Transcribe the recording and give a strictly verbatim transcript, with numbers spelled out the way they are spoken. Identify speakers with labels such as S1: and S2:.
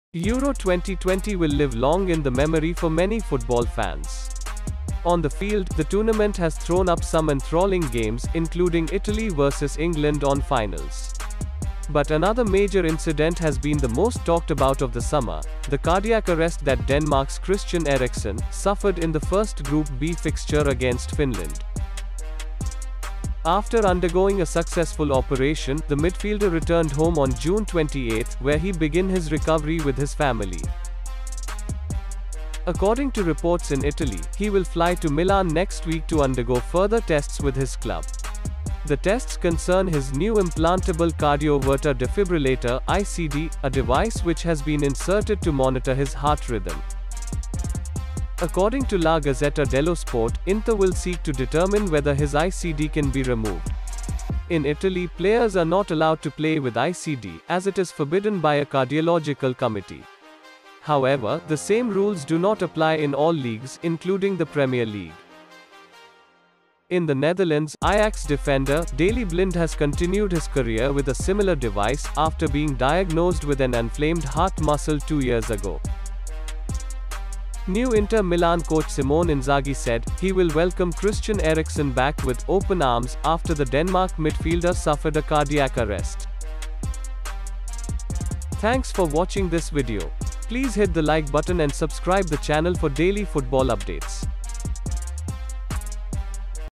S1: Euro twenty twenty will live long in the memory for many football fans. On the field, the tournament has thrown up some enthralling games, including Italy versus England on finals. But another major incident has been the most talked about of the summer, the cardiac arrest that Denmark's Christian Eriksen suffered in the first Group B fixture against Finland. After undergoing a successful operation, the midfielder returned home on June twenty-eighth, where he began his recovery with his family. According to reports in Italy, he will fly to Milan next week to undergo further tests with his club. The tests concern his new implantable cardioverter defibrillator (I C D), a device which has been inserted to monitor his heart rhythm. According to La Gazzetta dello Sport, Inter will seek to determine whether his I C D can be removed. In Italy, players are not allowed to play with I C D, as it is forbidden by a cardiological committee. However, the same rules do not apply in all leagues, including the Premier League. In the Netherlands, Ajax defender Daley Blind has continued his career with a similar device, after being diagnosed with an inflamed heart muscle two years ago. New Inter Milan coach Simone Inzaghi said he will welcome Christian Eriksen back with open arms after the Denmark midfielder suffered a cardiac arrest. Thanks for watching this video. Please hit the like button and subscribe the channel for daily football updates.